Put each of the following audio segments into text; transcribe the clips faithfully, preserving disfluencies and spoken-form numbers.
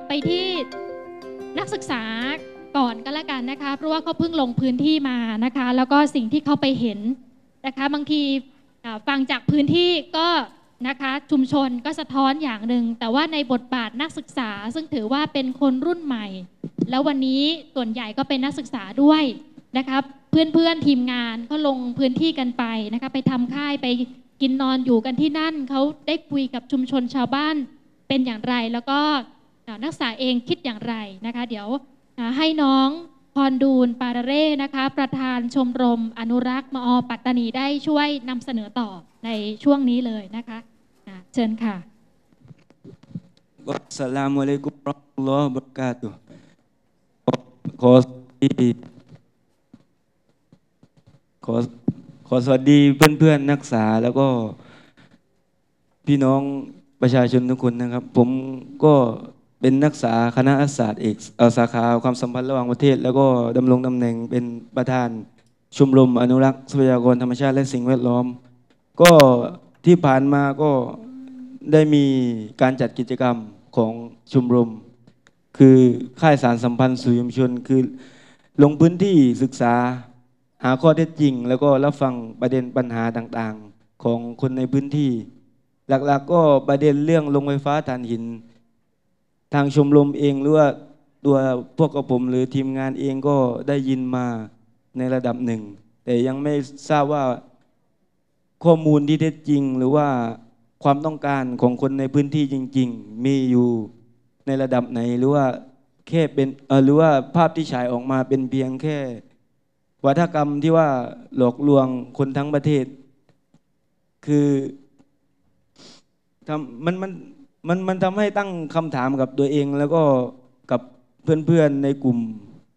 ไปที่นักศึกษาก่อนก็แล้วกันนะคะเพราะว่าเขาเพิ่งลงพื้นที่มานะคะแล้วก็สิ่งที่เขาไปเห็นนะคะบางทีฟังจากพื้นที่ก็นะคะชุมชนก็สะท้อนอย่างหนึ่งแต่ว่าในบทบาทนักศึกษาซึ่งถือว่าเป็นคนรุ่นใหม่แล้ววันนี้ส่วนใหญ่ก็เป็นนักศึกษาด้วยนะคะเพื่อนๆทีมงานก็ลงพื้นที่กันไปนะคะไปทำค่ายไปกินนอนอยู่กันที่นั่นเขาได้คุยกับชุมชนชาวบ้านเป็นอย่างไรแล้วก็นักศึกษาเองคิดอย่างไรนะคะเดี๋ยวให้น้องพรดูลปาระเร่นะคะประธานชมรมอนุรักษ์มอปัตตานีได้ช่วยนำเสนอต่อในช่วงนี้เลยนะคะเชิญค่ะอัสสลามุอะลัยกุมวะเราะห์มะตุลลอฮิวะบะเราะกาตุฮ์ขอขอขอสวัสดีเพื่อนๆนักศึกษาแล้วก็พี่น้องประชาชนทุกคนนะครับผมก็เป็นนักศึกษาคณะรัฐศาสตร์เอกสาขาความสัมพันธ์ระหว่างประเทศแล้วก็ดำรงตำแหน่งเป็นประธานชมรมอนุรักษ์ทรัพยากรธรรมชาติและสิ่งแวดล้อมก็ที่ผ่านมาก็ได้มีการจัดกิจกรรมของชมรมคือค่ายสารสัมพันธ์สู่ชุมชนคือลงพื้นที่ศึกษาหาข้อเท็จจริงแล้วก็รับฟังประเด็นปัญหาต่างๆของคนในพื้นที่หลักๆก็ประเด็นเรื่องโรงไฟฟ้าถ่านหินทางชมรมเองหรือว่าตัวพวกกับผมหรือทีมงานเองก็ได้ยินมาในระดับหนึ่งแต่ยังไม่ทราบว่าข้อมูลที่แท้จริงหรือว่าความต้องการของคนในพื้นที่จริงๆมีอยู่ในระดับไหนหรือว่าแค่เป็นเออหรือว่าภาพที่ฉายออกมาเป็นเพียงแค่วัฒกรรมที่ว่าหลอกลวงคนทั้งประเทศคือทำมันมันมันมันทำให้ตั้งคำถามกับตัวเองแล้วก็กับเพื่อนๆในกลุ่ม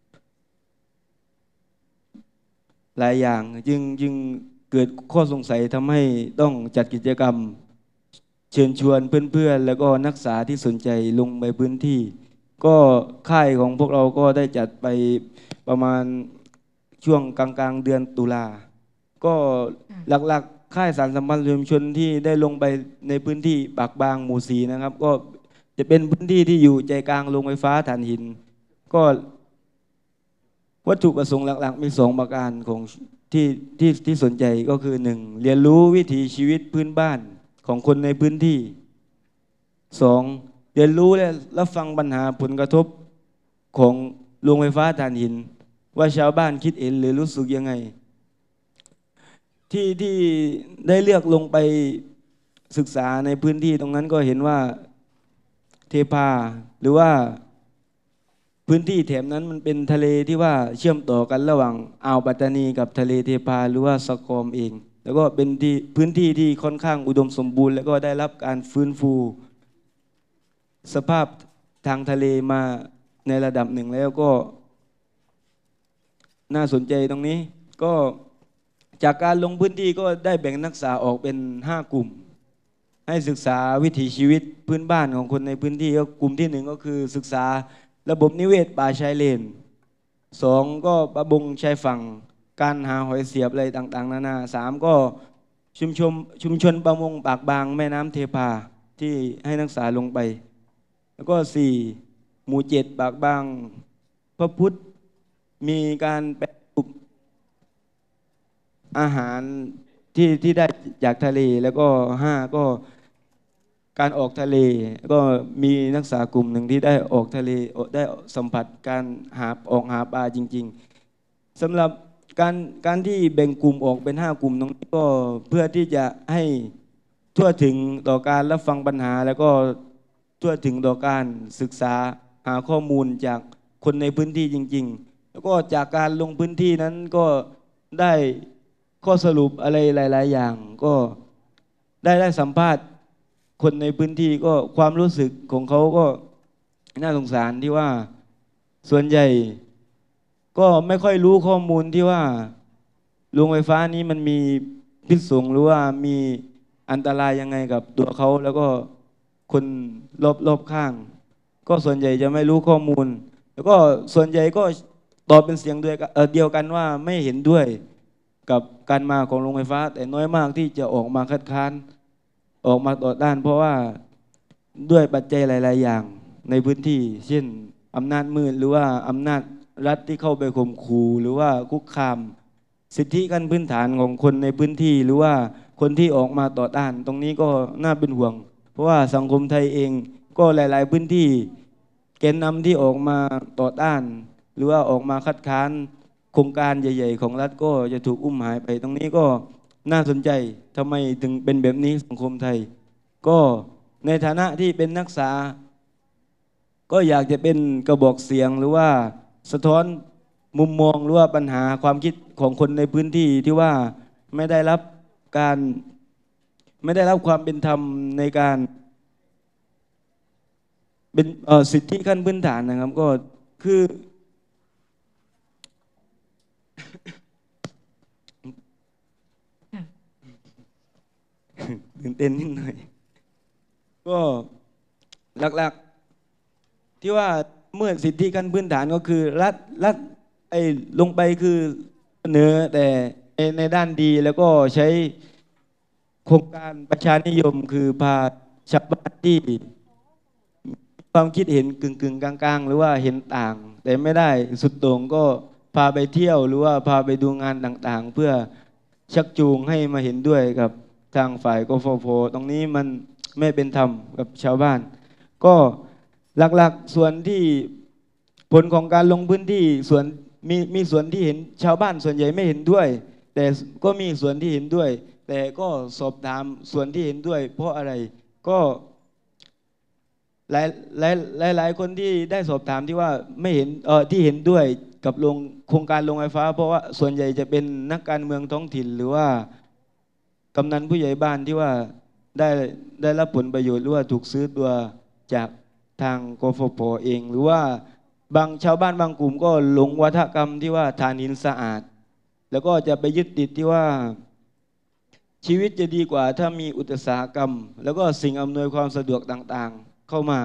หลายอย่างจึงจึงเกิดข้อสงสัยทำให้ต้องจัดกิจกรรมเชิญชวนเพื่อนๆแล้วก็นักศึกษาที่สนใจลงไปพื้นที่ก็ค่ายของพวกเราก็ได้จัดไปประมาณช่วงกลางๆเดือนตุลาก็หลักๆค่ายสารสัมพันธ์ชุมชนที่ได้ลงไปในพื้นที่ปากบางหมู่สีนะครับก็จะเป็นพื้นที่ที่อยู่ใจกลางโรงไฟฟ้าถ่านหินก็วัตถุประสงค์หลักๆมีสองประการของที่ที่ที่สนใจก็คือหนึ่งเรียนรู้วิถีชีวิตพื้นบ้านของคนในพื้นที่สองเรียนรู้และรับฟังปัญหาผลกระทบของโรงไฟฟ้าถ่านหินว่าชาวบ้านคิดเห็นหรือรู้สึกยังไงที่ที่ได้เลือกลงไปศึกษาในพื้นที่ตรงนั้นก็เห็นว่าเทพาหรือว่าพื้นที่แถบนั้นมันเป็นทะเลที่ว่าเชื่อมต่อกันระหว่างอ่าวปัตตานีกับทะเลเทพาหรือว่าสกอมเองแล้วก็เป็นที่พื้นที่ที่ค่อนข้างอุดมสมบูรณ์แล้วก็ได้รับการฟื้นฟูสภาพทางทะเลมาในระดับหนึ่งแล้วก็น่าสนใจตรงนี้ก็จากการลงพื้นที่ก็ได้แบ่งนักศึกษาออกเป็นห้ากลุ่มให้ศึกษาวิถีชีวิตพื้นบ้านของคนในพื้นที่ก็กลุ่มที่หนึ่งก็คือศึกษาระบบนิเวศป่าชายเลนสองก็ประมงชายฝั่งการหาหอยเสียบอะไรต่างๆนานาสามก็ชุมชนชุมชนประมงปากบางแม่น้ำเทพาที่ให้นักศึกษาลงไปแล้วก็สี่หมู่เจ็ดปากบางพระพุทธมีการแปรรูปอาหารที่ที่ได้จากทะเลแล้วก็ห้าก็การออกทะเลก็มีนักศึกษากลุ่มหนึ่งที่ได้ออกทะเลได้สัมผัสการหาออกหาปลาจริงๆสำหรับการการที่แบ่งกลุ่มออกเป็นห้ากลุ่มตรงนี้ก็เพื่อที่จะให้ทั่วถึงต่อการรับฟังปัญหาแล้วก็ทั่วถึงต่อการศึกษาหาข้อมูลจากคนในพื้นที่จริงๆแล้วก็จากการลงพื้นที่นั้นก็ได้ข้อสรุปอะไรหลายๆอย่างก็ได้ได้สัมภาษณ์คนในพื้นที่ก็ความรู้สึกของเขาก็น่าสงสารที่ว่าส่วนใหญ่ก็ไม่ค่อยรู้ข้อมูลที่ว่าโรงไฟฟ้านี้มันมีพิษสงหรือว่ามีอันตรายยังไงกับตัวเขาแล้วก็คนรอบรอบข้างก็ส่วนใหญ่จะไม่รู้ข้อมูลแล้วก็ส่วนใหญ่ก็ตอบเป็นเสียงเดียวกันว่าไม่เห็นด้วยกับการมาของโรงไฟฟ้าแต่น้อยมากที่จะออกมาคัดค้านออกมาต่อต้านเพราะว่าด้วยปัจจัยหลายๆอย่างในพื้นที่เช่นอำนาจมืดหรือว่าอำนาจรัฐที่เข้าไปข่มขู่หรือว่าคุกคามสิทธิขั้นพื้นฐานของคนในพื้นที่หรือว่าคนที่ออกมาต่อต้านตรงนี้ก็น่าเป็นห่วงเพราะว่าสังคมไทยเองก็หลายๆพื้นที่แกนนำที่ออกมาต่อต้านหรือว่าออกมาคัดค้านโครงการใหญ่ๆของรัฐก็จะถูกอุ้มหายไปตรงนี้ก็น่าสนใจทำไมถึงเป็นแบบนี้สังคมไทยก็ในฐานะที่เป็นนักศึกษาก็อยากจะเป็นกระบอกเสียงหรือว่าสะท้อนมุมมองหรือว่าปัญหาความคิดของคนในพื้นที่ที่ว่าไม่ได้รับการไม่ได้รับความเป็นธรรมในการเป็นสิทธิขั้นพื้นฐานนะครับก็คือตื่นเต้นนิดหน่อยก็หลักๆที่ว่าเมื่อสิทธิขั้นพื้นฐานก็คือรัฐรัฐไอ้ลงไปคือเสนอแต่ในในด้านดีแล้วก็ใช้โครงการประชานิยมคือพาชาวบ้านที่ความคิดเห็นกึ่งกึ่งกลางๆหรือว่าเห็นต่างแต่ไม่ได้สุดโต่งก็พาไปเที่ยวหรือว่าพาไปดูงานต่างๆเพื่อชักจูงให้มาเห็นด้วยกับทางฝ่ายกฟผ.ตรงนี้มันไม่เป็นธรรมกับชาวบ้านก็หลักๆส่วนที่ผลของการลงพื้นที่ส่วนมีมีส่วนที่เห็นชาวบ้านส่วนใหญ่ไม่เห็นด้วยแต่ก็มีส่วนที่เห็นด้วยแต่ก็สอบถามส่วนที่เห็นด้วยเพราะอะไรก็หลายหลายหลายหลายคนที่ได้สอบถามที่ว่าไม่เห็นเออที่เห็นด้วยกับลงโครงการโรงไฟฟ้าเพราะว่าส่วนใหญ่จะเป็นนักการเมืองท้องถิ่นหรือว่ากำนันผู้ใหญ่บ้านที่ว่าได้ได้รับผลประโยชน์หรือว่าถูกซื้อตัวจากทางกฟผ.เองหรือว่าบางชาวบ้านบางกลุ่มก็หลงวัฒกรรมที่ว่าถ่านหินสะอาดแล้วก็จะไปยึดติดที่ว่าชีวิตจะดีกว่าถ้ามีอุตสาหกรรมแล้วก็สิ่งอำนวยความสะดวกต่างๆเข้ามา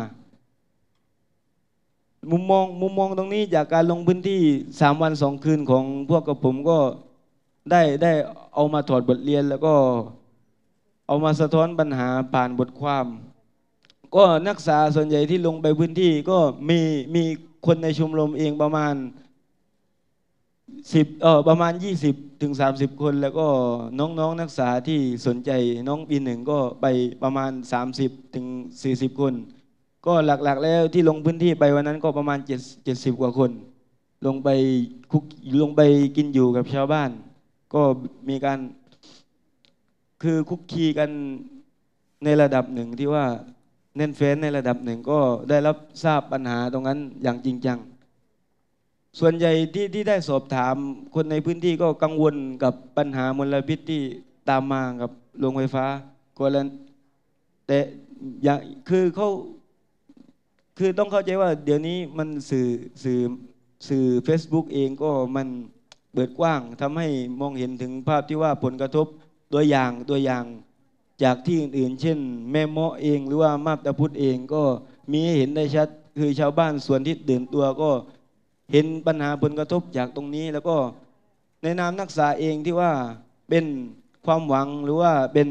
มุมมองมุมมองตรงนี้จากการลงพื้นที่สามวันสองคืนของพวกกับผมก็ได้ได้เอามาถอดบทเรียนแล้วก็เอามาสะท้อนปัญหาผ่านบทความก็นักศึกษาส่วนใหญ่ที่ลงไปพื้นที่ก็มีมีคนในชมรมเองประมาณสิบเออประมาณยี่สิบถึงสามสิบคนแล้วก็น้องๆ น, นักศึกษาที่สนใจน้องปีหนึ่งก็ไปประมาณสามสิบถึงสี่สิบคนก็หลักๆแล้วที่ลงพื้นที่ไปวันนั้นก็ประมาณเจ็ดเจ็ดสิบกว่าคนลงไปคุกลงไปกินอยู่กับชาวบ้านก็มีการคือคุกคีกันในระดับหนึ่งที่ว่าแน่นแฟ้นในระดับหนึ่งก็ได้รับทราบปัญหาตรงนั้นอย่างจริงจังส่วนใหญ่ที่ที่ได้สอบถามคนในพื้นที่ก็กังวลกับปัญหามลพิษที่ตามมากับโรงไฟฟ้าก็แล้วแต่อย่างคือเขาคือต้องเข้าใจว่าเดี๋ยวนี้มันสื่อสื่อสื่อ Facebook เองก็มันเปิดกว้างทำให้มองเห็นถึงภาพที่ว่าผลกระทบตัวอย่างตัวอย่างจากที่อื่นๆเช่นแม่เมาะเองหรือว่ามาบตาพุธเองก็มีให้เห็นได้ชัดคือชาวบ้านส่วนที่ตื่นตัวก็เห็นปัญหาผลกระทบจากตรงนี้แล้วก็ในนามนักศึกษาเองที่ว่าเป็นความหวังหรือว่าเป็น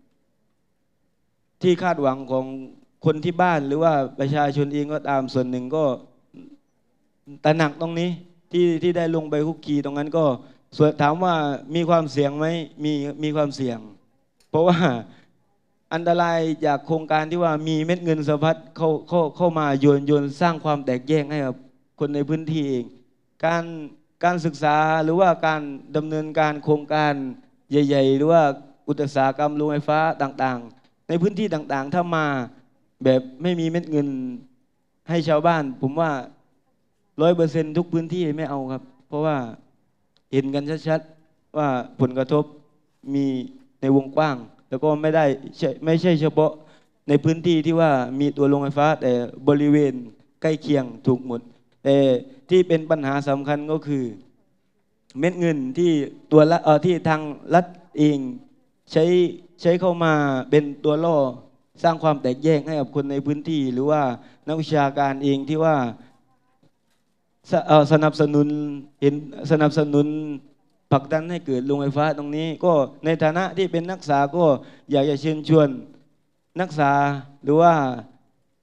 ที่คาดหวังของคนที่บ้านหรือว่าประชาชนเองก็ตามส่วนหนึ่งก็ตระหนักตรงนี้ที่ที่ได้ลงไปคุกคีตรงนั้นก็ส่วนถามว่ามีความเสี่ยงไหมมีมีความเสี่ยงเพราะว่าอันตรายจากโครงการที่ว่ามีเม็ดเงินสะพัดเข้าเข้าเข้ามาโยนโยนสร้างความแตกแยกให้กับคนในพื้นที่เองการการศึกษาหรือว่าการดำเนินการโครงการใหญ่ๆหรือว่าอุตสาหกรรมโรงไฟฟ้าต่างๆในพื้นที่ต่างๆถ้ามาแบบไม่มีเม็ดเงินให้ชาวบ้านผมว่าร้อยเปอร์เซ็นต์ทุกพื้นที่ไม่เอาครับเพราะว่าเห็นกันชัดๆว่าผลกระทบมีในวงกว้างแล้วก็ไม่ได้ไม่ใช่เฉพาะในพื้นที่ที่ว่ามีตัวโรงไฟฟ้าแต่บริเวณใกล้เคียงถูกหมดแต่ที่เป็นปัญหาสำคัญก็คือเม็ดเงินที่ตัวละเออที่ทางรัฐเองใช้ใช้เข้ามาเป็นตัวล่อสร้างความแตกแยกให้กับคนในพื้นที่หรือว่านักวิชาการเองที่ว่าสนับสนุนเห็นสนับสนุนผลักดันให้เกิดโรงไฟฟ้าตรงนี้ก็ในฐานะที่เป็นนักศึกษาก็อยากจะเชิญชวนนักศึกษาหรือว่า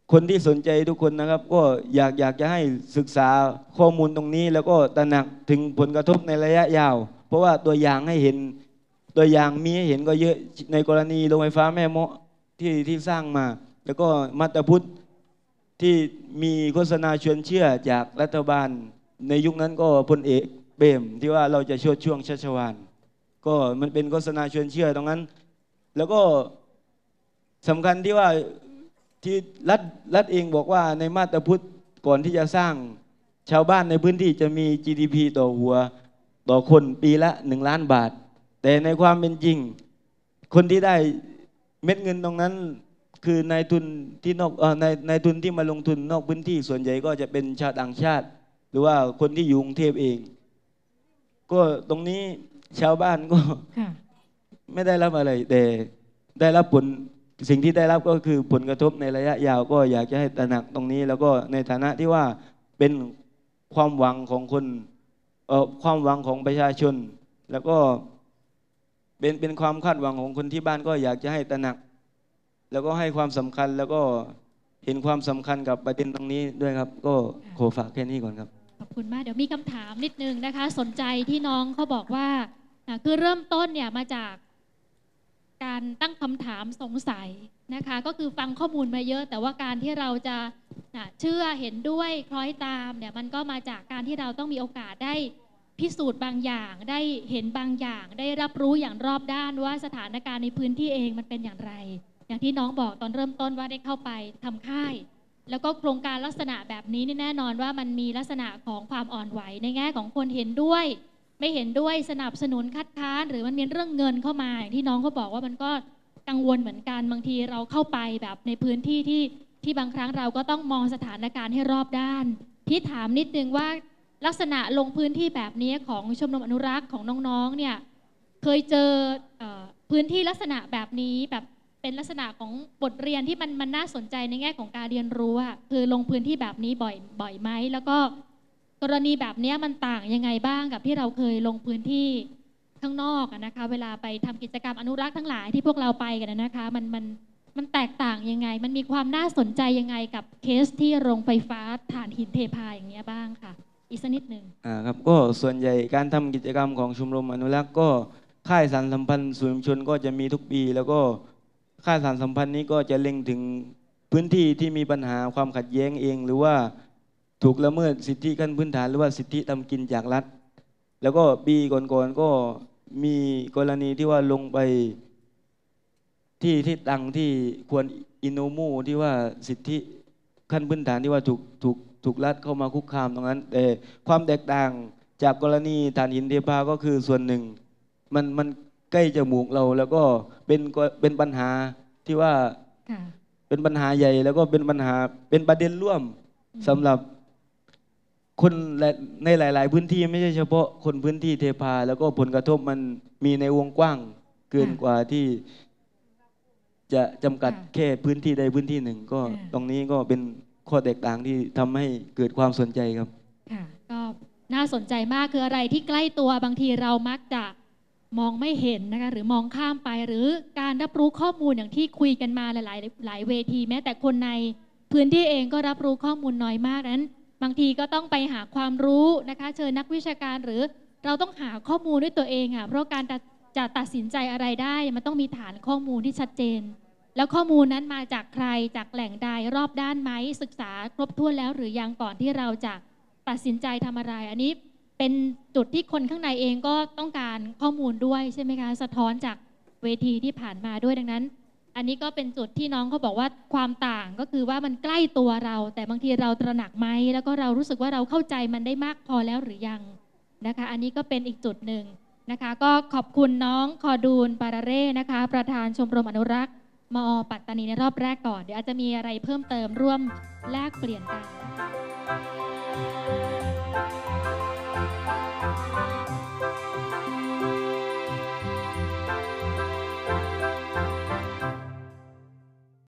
คนที่สนใจทุกคนนะครับก็อยากอยากจะให้ศึกษาข้อมูลตรงนี้ แล้วก็ตระหนักถึงผลกระทบในระยะยาวเพราะว่าตัวอย่างให้เห็นตัวอย่างมีให้เห็นก็เยอะในกรณีโรงไฟฟ้าแม่เมาะที่ที่สร้างมาแล้วก็มัตตพุทธที่มีโฆษณาชวนเชื่อจากรัฐบาลในยุคนั้นก็พลเอกเปรมที่ว่าเราจะชดช่วงชัชวาลก็มันเป็นโฆษณาชวนเชื่อตรงนั้นแล้วก็สำคัญที่ว่าที่รัฐรัฐเองบอกว่าในมาตรพุทธก่อนที่จะสร้างชาวบ้านในพื้นที่จะมี จี ดี พี ต่อหัวต่อคนปีละหนึ่งล้านบาทแต่ในความเป็นจริงคนที่ได้เม็ดเงินตรงนั้นคือนายทุนที่นอกเอ่อนายนายทุนที่มาลงทุนนอกพื้นที่ส่วนใหญ่ก็จะเป็นชาวต่างชาติหรือว่าคนที่อยู่กรุงเทพเองก็ตรงนี้ชาวบ้านก็ไม่ได้รับอะไรแต่ได้รับผลสิ่งที่ได้รับก็คือผลกระทบในระยะยาวก็อยากจะให้ตระหนักตรงนี้แล้วก็ในฐานะที่ว่าเป็นความหวังของคนเอ่อความหวังของประชาชนแล้วก็เป็นเป็นความคาดหวังของคนที่บ้านก็อยากจะให้ตระหนักแล้วก็ให้ความสำคัญแล้วก็เห็นความสำคัญกับประเด็นตรงนี้ด้วยครับก็ขอฝากแค่นี้ก่อนครับขอบคุณมากเดี๋ยวมีคำถามนิดนึงนะคะสนใจที่น้องเขาบอกว่าคือเริ่มต้นเนี่ยมาจากการตั้งคำถามสงสัยนะคะก็คือฟังข้อมูลมาเยอะแต่ว่าการที่เราจะเชื่อเห็นด้วยคล้อยตามเนี่ยมันก็มาจากการที่เราต้องมีโอกาสได้พิสูจน์บางอย่างได้เห็นบางอย่างได้รับรู้อย่างรอบด้านว่าสถานการณ์ในพื้นที่เองมันเป็นอย่างไรอย่างที่น้องบอกตอนเริ่มต้นว่าได้เข้าไปทำค่ายแล้วก็โครงการลักษณะแบบนี้นี่แน่นอนว่ามันมีลักษณะของความอ่อนไหวในแง่ของคนเห็นด้วยไม่เห็นด้วยสนับสนุนคัดค้านหรือมันมีเรื่องเงินเข้ามาอย่างที่น้องเขาบอกว่ามันก็กังวลเหมือนกันบางทีเราเข้าไปแบบในพื้นที่ที่ที่บางครั้งเราก็ต้องมองสถานการณ์ให้รอบด้านที่ถามนิดนึงว่าลักษณะลงพื้นที่แบบนี้ของชมรมอนุรักษ์ของน้องๆเนี่ยเคยเจอพื้นที่ลักษณะแบบนี้แบบเป็นลักษณะของบทเรียนที่มันมันน่าสนใจในแง่ของการเรียนรู้อะคือลงพื้นที่แบบนี้บ่อยบ่อยไหมแล้วก็กรณีแบบนี้มันต่างยังไงบ้างกับที่เราเคยลงพื้นที่ข้างนอกนะคะเวลาไปทำกิจกรรมอนุรักษ์ทั้งหลายที่พวกเราไปกันนะคะมันมันมันแตกต่างยังไงมันมีความน่าสนใจยังไงกับเคสที่โรงไฟฟ้าถ่านหินเทพาอย่างเงี้ยบ้างค่ะอีกสักนิดหนึ่งอ่าครับก็ส่วนใหญ่การทำกิจกรรมของชมรมอนุรักษ์ก็ค่ายสานสัมพันธ์ส่วนชุมชนก็จะมีทุกปีแล้วก็ค่ายสานสัมพันธ์นี้ก็จะเล็งถึงพื้นที่ที่มีปัญหาความขัดแย้งเองหรือว่าถูกละเมิดสิทธิขั้นพื้นฐานหรือว่าสิทธิทำกินจากรัฐแล้วก็ปีก่อนๆก็มีกรณีที่ว่าลงไปที่ที่ตังที่ควรอินโนมูที่ว่าสิทธิขั้นพื้นฐานที่ว่าถูกถูกถูกรัฐเข้ามาคุกคามตรงนั้นแต่ความแตกต่างจากกรณีถ่านหินเทพาก็คือส่วนหนึ่งมันมันใกล้จมูกเราแล้วก็เป็นเป็นปัญหาที่ว่าเป็นปัญหาใหญ่แล้วก็เป็นปัญหาเป็นประเด็นร่วมสำหรับคนในหลายๆพื้นที่ไม่ใช่เฉพาะคนพื้นที่เทพาแล้วก็ผลกระทบมันมีในวงกว้างเกินกว่าที่จะจำกัดแค่พื้นที่ใดพื้นที่หนึ่งก็ตรงนี้ก็เป็นข้อแตกต่างที่ทำให้เกิดความสนใจครับค่ะก็น่าสนใจมากคืออะไรที่ใกล้ตัวบางทีเรามักจะมองไม่เห็นนะคะหรือมองข้ามไปหรือการรับรู้ข้อมูลอย่างที่คุยกันมาหลายๆหลายเวทีแม้แต่คนในพื้นที่เองก็รับรู้ข้อมูลน้อยมากนั้นบางทีก็ต้องไปหาความรู้นะคะเชิญนักวิชาการหรือเราต้องหาข้อมูลด้วยตัวเองอ่ะเพราะการจะตัดสินใจอะไรได้มันต้องมีฐานข้อมูลที่ชัดเจนแล้วข้อมูลนั้นมาจากใครจากแหล่งใดรอบด้านไหมศึกษาครบถ้วนแล้วหรือยังก่อนที่เราจะตัดสินใจทำอะไรอันนี้เป็นจุดที่คนข้างในเองก็ต้องการข้อมูลด้วยใช่ไหมคะสะท้อนจากเวทีที่ผ่านมาด้วยดังนั้นอันนี้ก็เป็นจุดที่น้องเขาบอกว่าความต่างก็คือว่ามันใกล้ตัวเราแต่บางทีเราตระหนักไหมแล้วก็เรารู้สึกว่าเราเข้าใจมันได้มากพอแล้วหรือยังนะคะอันนี้ก็เป็นอีกจุดหนึ่งนะคะก็ขอบคุณน้องคอดูนปาราเร่นะคะประธานชมรมอนุรักษ์มอปัตตานีในรอบแรกก่อนเดี๋ยวอาจจะมีอะไรเพิ่มเติมร่วมแลกเปลี่ยนกัน